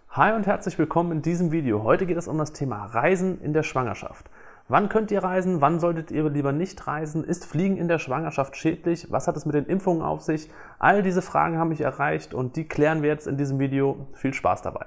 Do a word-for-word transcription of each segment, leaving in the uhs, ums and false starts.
Hi und herzlich willkommen in diesem Video. Heute geht es um das Thema Reisen in der Schwangerschaft. Wann könnt ihr reisen? Wann solltet ihr lieber nicht reisen? Ist Fliegen in der Schwangerschaft schädlich? Was hat es mit den Impfungen auf sich? All diese Fragen haben mich erreicht und die klären wir jetzt in diesem Video. Viel Spaß dabei!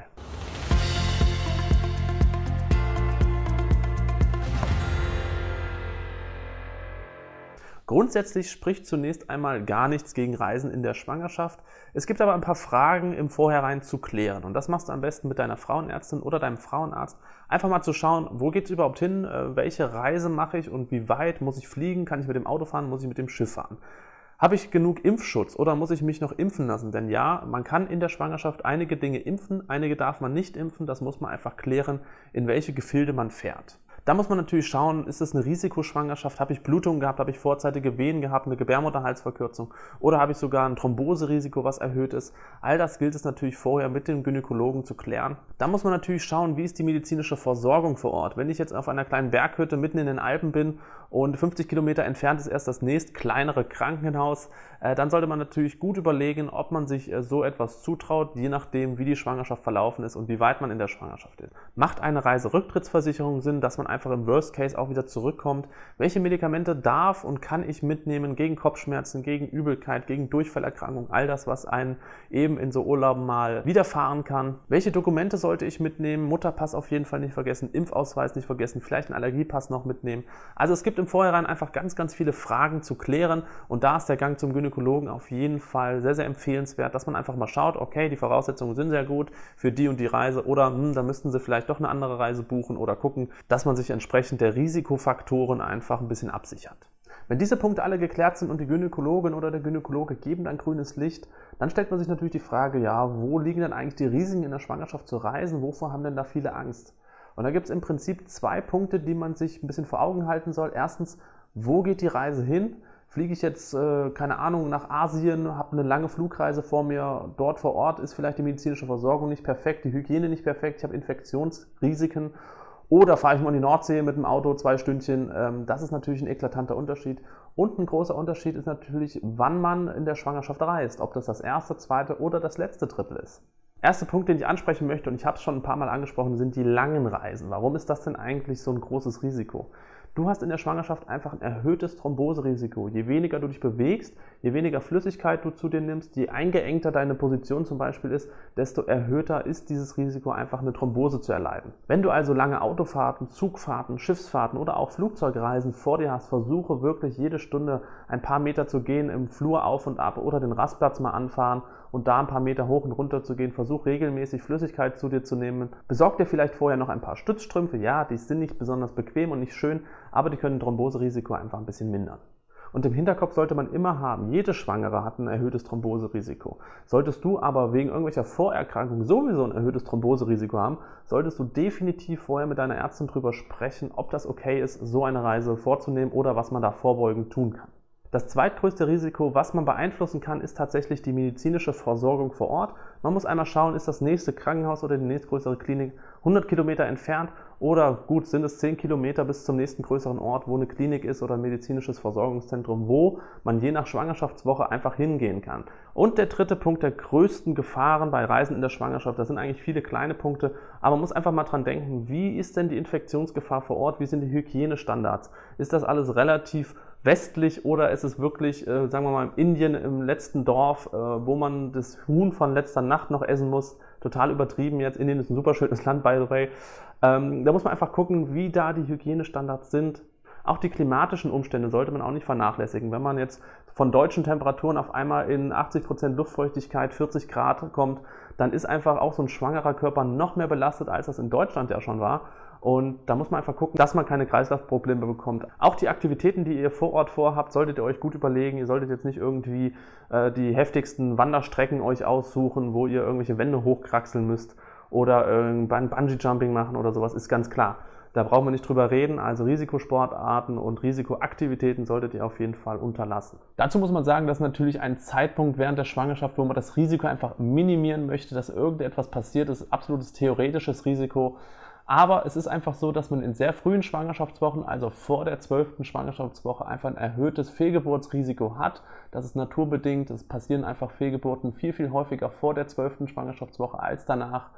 Grundsätzlich spricht zunächst einmal gar nichts gegen Reisen in der Schwangerschaft. Es gibt aber ein paar Fragen im Vorhinein zu klären. Und das machst du am besten mit deiner Frauenärztin oder deinem Frauenarzt. Einfach mal zu schauen, wo geht es überhaupt hin, welche Reise mache ich und wie weit muss ich fliegen, kann ich mit dem Auto fahren, muss ich mit dem Schiff fahren. Habe ich genug Impfschutz oder muss ich mich noch impfen lassen? Denn ja, man kann in der Schwangerschaft einige Dinge impfen, einige darf man nicht impfen. Das muss man einfach klären, in welche Gefilde man fährt. Da muss man natürlich schauen, ist es eine Risikoschwangerschaft, habe ich Blutungen gehabt, habe ich vorzeitige Wehen gehabt, eine Gebärmutterhalsverkürzung oder habe ich sogar ein Thromboserisiko, was erhöht ist. All das gilt es natürlich vorher mit dem Gynäkologen zu klären. Da muss man natürlich schauen, wie ist die medizinische Versorgung vor Ort. Wenn ich jetzt auf einer kleinen Berghütte mitten in den Alpen bin und fünfzig Kilometer entfernt ist erst das nächst kleinere Krankenhaus, äh, dann sollte man natürlich gut überlegen, ob man sich äh, so etwas zutraut, je nachdem, wie die Schwangerschaft verlaufen ist und wie weit man in der Schwangerschaft ist. Macht eine Reiserücktrittsversicherung Sinn, dass man einfach im Worst Case auch wieder zurückkommt? Welche Medikamente darf und kann ich mitnehmen gegen Kopfschmerzen, gegen Übelkeit, gegen Durchfallerkrankung, all das, was einen eben in so Urlauben mal widerfahren kann? Welche Dokumente sollte ich mitnehmen? Mutterpass auf jeden Fall nicht vergessen, Impfausweis nicht vergessen, vielleicht einen Allergiepass noch mitnehmen. Also es gibt im Vorhinein einfach ganz, ganz viele Fragen zu klären und da ist der Gang zum Gynäkologen auf jeden Fall sehr, sehr empfehlenswert, dass man einfach mal schaut, okay, die Voraussetzungen sind sehr gut für die und die Reise oder hm, da müssten Sie vielleicht doch eine andere Reise buchen oder gucken, dass man sich entsprechend der Risikofaktoren einfach ein bisschen absichert. Wenn diese Punkte alle geklärt sind und die Gynäkologin oder der Gynäkologe geben dann grünes Licht, dann stellt man sich natürlich die Frage, ja, wo liegen denn eigentlich die Risiken in der Schwangerschaft zu reisen? Wovor haben denn da viele Angst? Und da gibt es im Prinzip zwei Punkte, die man sich ein bisschen vor Augen halten soll. Erstens, wo geht die Reise hin? Fliege ich jetzt, äh, keine Ahnung, nach Asien, habe eine lange Flugreise vor mir, dort vor Ort ist vielleicht die medizinische Versorgung nicht perfekt, die Hygiene nicht perfekt, ich habe Infektionsrisiken. Oder fahre ich mal in die Nordsee mit dem Auto zwei Stündchen. Das ist natürlich ein eklatanter Unterschied. Und ein großer Unterschied ist natürlich, wann man in der Schwangerschaft reist. Ob das das erste, zweite oder das letzte Drittel ist. Erster Punkt, den ich ansprechen möchte, und ich habe es schon ein paar Mal angesprochen, sind die langen Reisen. Warum ist das denn eigentlich so ein großes Risiko? Du hast in der Schwangerschaft einfach ein erhöhtes Thromboserisiko. Je weniger du dich bewegst, je weniger Flüssigkeit du zu dir nimmst, je eingeengter deine Position zum Beispiel ist, desto erhöhter ist dieses Risiko, einfach eine Thrombose zu erleiden. Wenn du also lange Autofahrten, Zugfahrten, Schiffsfahrten oder auch Flugzeugreisen vor dir hast, versuche wirklich jede Stunde ein paar Meter zu gehen, im Flur auf und ab oder den Rastplatz mal anfahren und da ein paar Meter hoch und runter zu gehen. Versuch regelmäßig Flüssigkeit zu dir zu nehmen. Besorg dir vielleicht vorher noch ein paar Stützstrümpfe. Ja, die sind nicht besonders bequem und nicht schön, aber die können Thromboserisiko einfach ein bisschen mindern. Und im Hinterkopf sollte man immer haben, jede Schwangere hat ein erhöhtes Thromboserisiko. Solltest du aber wegen irgendwelcher Vorerkrankungen sowieso ein erhöhtes Thromboserisiko haben, solltest du definitiv vorher mit deiner Ärztin drüber sprechen, ob das okay ist, so eine Reise vorzunehmen oder was man da vorbeugend tun kann. Das zweitgrößte Risiko, was man beeinflussen kann, ist tatsächlich die medizinische Versorgung vor Ort. Man muss einmal schauen, ist das nächste Krankenhaus oder die nächstgrößere Klinik hundert Kilometer entfernt oder gut, sind es zehn Kilometer bis zum nächsten größeren Ort, wo eine Klinik ist oder ein medizinisches Versorgungszentrum, wo man je nach Schwangerschaftswoche einfach hingehen kann. Und der dritte Punkt der größten Gefahren bei Reisen in der Schwangerschaft, das sind eigentlich viele kleine Punkte, aber man muss einfach mal dran denken, wie ist denn die Infektionsgefahr vor Ort, wie sind die Hygienestandards? Ist das alles relativ westlich oder ist es wirklich, äh, sagen wir mal, in Indien im letzten Dorf, äh, wo man das Huhn von letzter Nacht noch essen muss? Total übertrieben jetzt. Indien ist ein super schönes Land, by the way. Ähm, da muss man einfach gucken, wie da die Hygienestandards sind. Auch die klimatischen Umstände sollte man auch nicht vernachlässigen. Wenn man jetzt von deutschen Temperaturen auf einmal in achtzig Prozent Luftfeuchtigkeit, vierzig Grad kommt, dann ist einfach auch so ein schwangerer Körper noch mehr belastet, als das in Deutschland ja schon war. Und da muss man einfach gucken, dass man keine Kreislaufprobleme bekommt. Auch die Aktivitäten, die ihr vor Ort vorhabt, solltet ihr euch gut überlegen. Ihr solltet jetzt nicht irgendwie äh, die heftigsten Wanderstrecken euch aussuchen, wo ihr irgendwelche Wände hochkraxeln müsst oder äh, Bungee-Jumping machen oder sowas, ist ganz klar. Da brauchen wir nicht drüber reden, also Risikosportarten und Risikoaktivitäten solltet ihr auf jeden Fall unterlassen. Dazu muss man sagen, dass natürlich ein Zeitpunkt während der Schwangerschaft, wo man das Risiko einfach minimieren möchte, dass irgendetwas passiert, ist absolutes theoretisches Risiko. Aber es ist einfach so, dass man in sehr frühen Schwangerschaftswochen, also vor der zwölften Schwangerschaftswoche, einfach ein erhöhtes Fehlgeburtsrisiko hat. Das ist naturbedingt, es passieren einfach Fehlgeburten viel, viel häufiger vor der zwölften Schwangerschaftswoche als danach.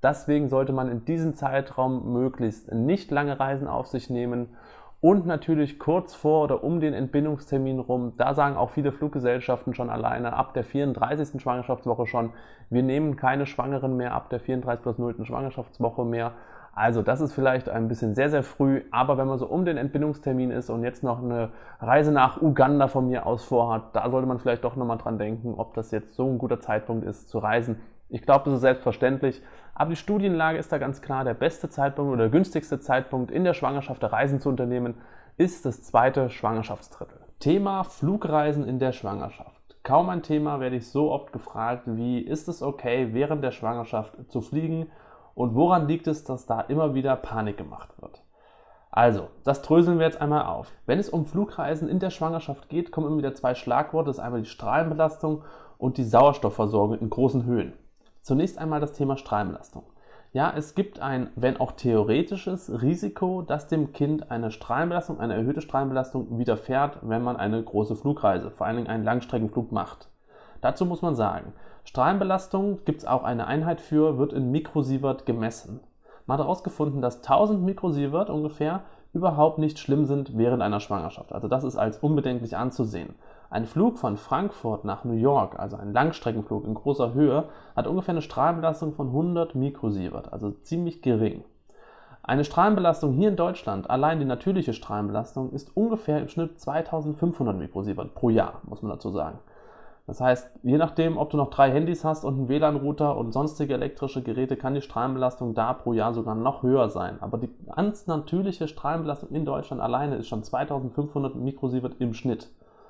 Deswegen sollte man in diesem Zeitraum möglichst nicht lange Reisen auf sich nehmen. Und natürlich kurz vor oder um den Entbindungstermin rum, da sagen auch viele Fluggesellschaften schon alleine ab der vierunddreißigsten Schwangerschaftswoche schon, wir nehmen keine Schwangeren mehr ab der vierunddreißigsten plus nullten Schwangerschaftswoche mehr. Also das ist vielleicht ein bisschen sehr, sehr früh, aber wenn man so um den Entbindungstermin ist und jetzt noch eine Reise nach Uganda von mir aus vorhat, da sollte man vielleicht doch nochmal dran denken, ob das jetzt so ein guter Zeitpunkt ist zu reisen. Ich glaube, das ist selbstverständlich, aber die Studienlage ist da ganz klar, der beste Zeitpunkt oder der günstigste Zeitpunkt in der Schwangerschaft Reisen zu unternehmen, ist das zweite Schwangerschaftsdrittel. Thema Flugreisen in der Schwangerschaft. Kaum ein Thema werde ich so oft gefragt, wie ist es okay, während der Schwangerschaft zu fliegen und woran liegt es, dass da immer wieder Panik gemacht wird. Also, das dröseln wir jetzt einmal auf. Wenn es um Flugreisen in der Schwangerschaft geht, kommen immer wieder zwei Schlagworte, das ist einmal die Strahlenbelastung und die Sauerstoffversorgung in großen Höhen. Zunächst einmal das Thema Strahlenbelastung. Ja, es gibt ein, wenn auch theoretisches Risiko, dass dem Kind eine Strahlenbelastung, eine erhöhte Strahlenbelastung widerfährt, wenn man eine große Flugreise, vor allen Dingen einen Langstreckenflug macht. Dazu muss man sagen, Strahlenbelastung gibt es auch eine Einheit für, wird in Mikrosievert gemessen. Man hat herausgefunden, dass tausend Mikrosievert ungefähr überhaupt nicht schlimm sind während einer Schwangerschaft. Also das ist als unbedenklich anzusehen. Ein Flug von Frankfurt nach New York, also ein Langstreckenflug in großer Höhe, hat ungefähr eine Strahlenbelastung von hundert Mikrosievert, also ziemlich gering. Eine Strahlenbelastung hier in Deutschland, allein die natürliche Strahlenbelastung, ist ungefähr im Schnitt zweitausendfünfhundert Mikrosievert pro Jahr, muss man dazu sagen. Das heißt, je nachdem, ob du noch drei Handys hast und einen W L A N-Router und sonstige elektrische Geräte, kann die Strahlenbelastung da pro Jahr sogar noch höher sein. Aber die ganz natürliche Strahlenbelastung in Deutschland alleine ist schon zweitausendfünfhundert Mikrosievert im Schnitt.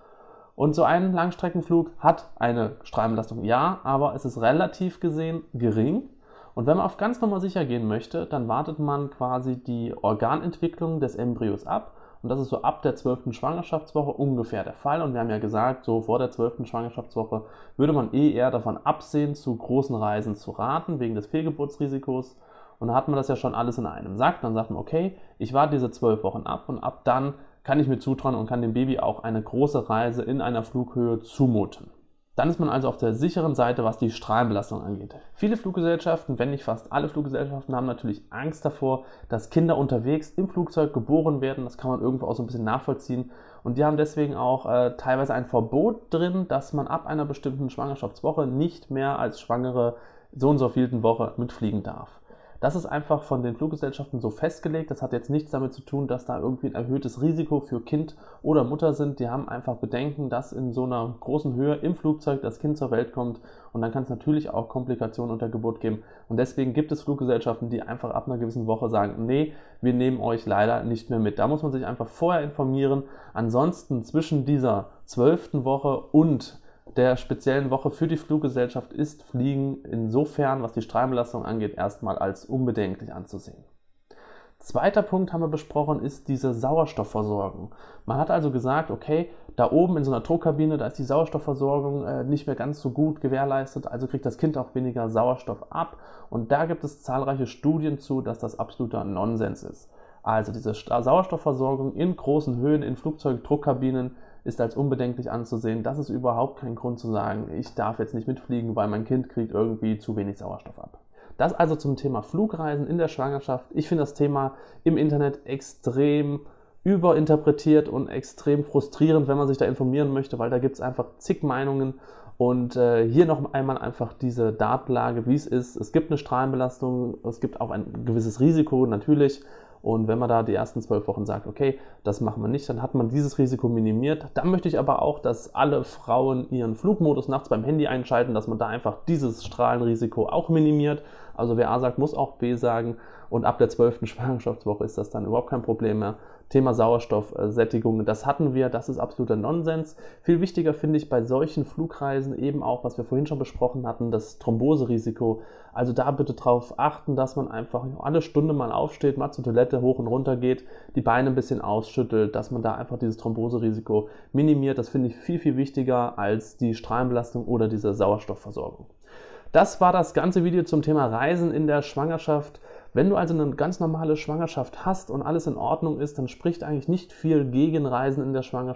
Und so ein Langstreckenflug hat eine Strahlenbelastung, ja, aber es ist relativ gesehen gering. Und wenn man auf ganz normal sicher gehen möchte, dann wartet man quasi die Organentwicklung des Embryos ab. Und das ist so ab der zwölften Schwangerschaftswoche ungefähr der Fall. Und wir haben ja gesagt, so vor der zwölften Schwangerschaftswoche würde man eh eher davon absehen, zu großen Reisen zu raten, wegen des Fehlgeburtsrisikos. Und da hat man das ja schon alles in einem Sack. Dann sagt man, okay, ich warte diese zwölf Wochen ab und ab dann kann ich mir zutrauen und kann dem Baby auch eine große Reise in einer Flughöhe zumuten. Dann ist man also auf der sicheren Seite, was die Strahlenbelastung angeht. Viele Fluggesellschaften, wenn nicht fast alle Fluggesellschaften, haben natürlich Angst davor, dass Kinder unterwegs im Flugzeug geboren werden. Das kann man irgendwo auch so ein bisschen nachvollziehen. Und die haben deswegen auch äh, teilweise ein Verbot drin, dass man ab einer bestimmten Schwangerschaftswoche nicht mehr als Schwangere so und so vielten Woche mitfliegen darf. Das ist einfach von den Fluggesellschaften so festgelegt. Das hat jetzt nichts damit zu tun, dass da irgendwie ein erhöhtes Risiko für Kind oder Mutter sind. Die haben einfach Bedenken, dass in so einer großen Höhe im Flugzeug das Kind zur Welt kommt. Und dann kann es natürlich auch Komplikationen unter Geburt geben. Und deswegen gibt es Fluggesellschaften, die einfach ab einer gewissen Woche sagen, nee, wir nehmen euch leider nicht mehr mit. Da muss man sich einfach vorher informieren. Ansonsten zwischen dieser zwölften Woche und der speziellen Woche für die Fluggesellschaft ist Fliegen insofern, was die Strahlenbelastung angeht, erstmal als unbedenklich anzusehen. Zweiter Punkt haben wir besprochen, ist diese Sauerstoffversorgung. Man hat also gesagt, okay, da oben in so einer Druckkabine, da ist die Sauerstoffversorgung äh, nicht mehr ganz so gut gewährleistet, also kriegt das Kind auch weniger Sauerstoff ab. Und da gibt es zahlreiche Studien zu, dass das absoluter Nonsens ist. Also diese Sauerstoffversorgung in großen Höhen in Flugzeugdruckkabinen ist als unbedenklich anzusehen. Das ist überhaupt kein Grund zu sagen, ich darf jetzt nicht mitfliegen, weil mein Kind kriegt irgendwie zu wenig Sauerstoff ab. Das also zum Thema Flugreisen in der Schwangerschaft. Ich finde das Thema im Internet extrem überinterpretiert und extrem frustrierend, wenn man sich da informieren möchte, weil da gibt es einfach zig Meinungen. Und äh, hier noch einmal einfach diese Datenlage, wie es ist. Es gibt eine Strahlenbelastung, es gibt auch ein gewisses Risiko, natürlich. Und wenn man da die ersten zwölf Wochen sagt, okay, das machen wir nicht, dann hat man dieses Risiko minimiert. Dann möchte ich aber auch, dass alle Frauen ihren Flugmodus nachts beim Handy einschalten, dass man da einfach dieses Strahlenrisiko auch minimiert. Also wer A sagt, muss auch B sagen. Und ab der zwölften Schwangerschaftswoche ist das dann überhaupt kein Problem mehr. Thema Sauerstoffsättigung, das hatten wir, das ist absoluter Nonsens. Viel wichtiger finde ich bei solchen Flugreisen eben auch, was wir vorhin schon besprochen hatten, das Thromboserisiko. Also da bitte darauf achten, dass man einfach alle Stunde mal aufsteht, mal zur Toilette hoch und runter geht, die Beine ein bisschen ausschüttelt, dass man da einfach dieses Thromboserisiko minimiert. Das finde ich viel, viel wichtiger als die Strahlenbelastung oder diese Sauerstoffversorgung. Das war das ganze Video zum Thema Reisen in der Schwangerschaft. Wenn du also eine ganz normale Schwangerschaft hast und alles in Ordnung ist, dann spricht eigentlich nicht viel gegen Reisen in der Schwangerschaft.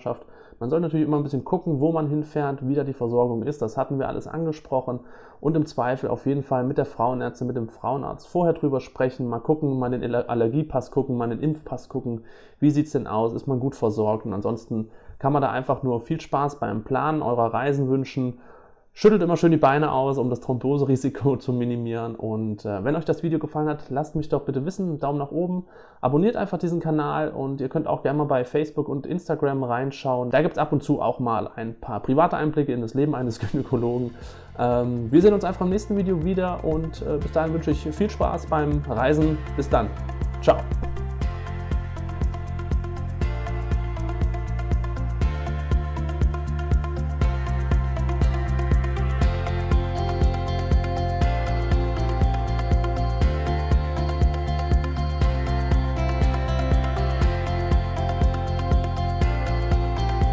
Man soll natürlich immer ein bisschen gucken, wo man hinfährt, wie da die Versorgung ist. Das hatten wir alles angesprochen. Und im Zweifel auf jeden Fall mit der Frauenärztin, mit dem Frauenarzt vorher drüber sprechen, mal gucken, mal den Allergiepass gucken, mal den Impfpass gucken. Wie sieht es denn aus? Ist man gut versorgt? Und ansonsten kann man da einfach nur viel Spaß beim Planen eurer Reisen wünschen. Schüttelt immer schön die Beine aus, um das Thromboserisiko zu minimieren. Und äh, wenn euch das Video gefallen hat, lasst mich doch bitte wissen, Daumen nach oben. Abonniert einfach diesen Kanal und ihr könnt auch gerne mal bei Facebook und Instagram reinschauen. Da gibt es ab und zu auch mal ein paar private Einblicke in das Leben eines Gynäkologen. Ähm, wir sehen uns einfach im nächsten Video wieder und äh, bis dahin wünsche ich viel Spaß beim Reisen. Bis dann. Ciao.